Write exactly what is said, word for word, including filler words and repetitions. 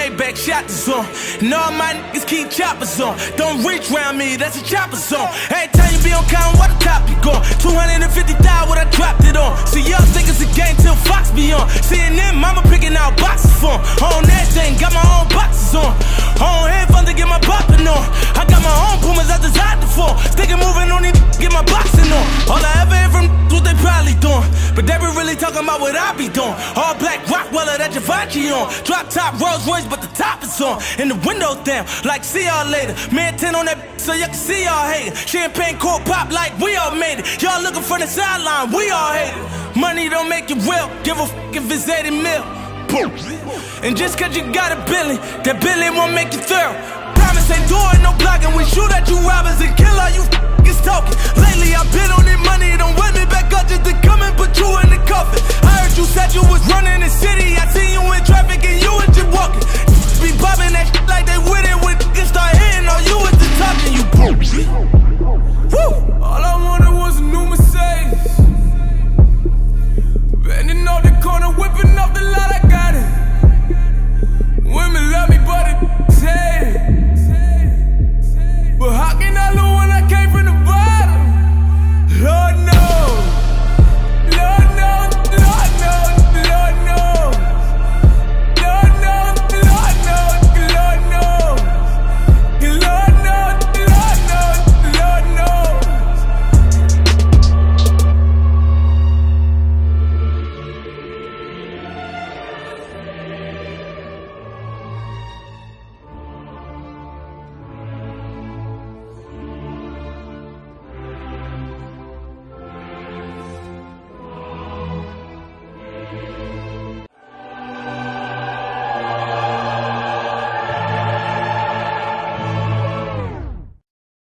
Maybach shot the zone. And all my niggas keep choppers on. Don't reach round me, that's a chopper zone. Every time you be on count, what the top you going? two hundred fifty thousand what I dropped it on. See, y'all think it's a game till Fox be on. C N N, mama picking out boxes for 'em. On that thing, got my own boxes on. On headphones to get my bopping on. I got my own boomers I designed to fall. Thinking moving on these, get my boxing on. All I ever hear from what they probably doing, but they be really talking about what I be doing. All black Rockweller that Givenchy on. Drop top Rolls Royce, but the top is on. And the windows down, like see y'all later. Man ten on that so you can see y'all hating. Champagne cork pop like we all made it. Y'all looking from the sideline, we all hate it. Money don't make it real, give a f if it's eighty mil. And just cause you got a billion, that billion won't make you thorough. Promise ain't doing no blocking. We shoot at you robbers and kill all you f***ers talking. Lately I've been on this money, it don't win me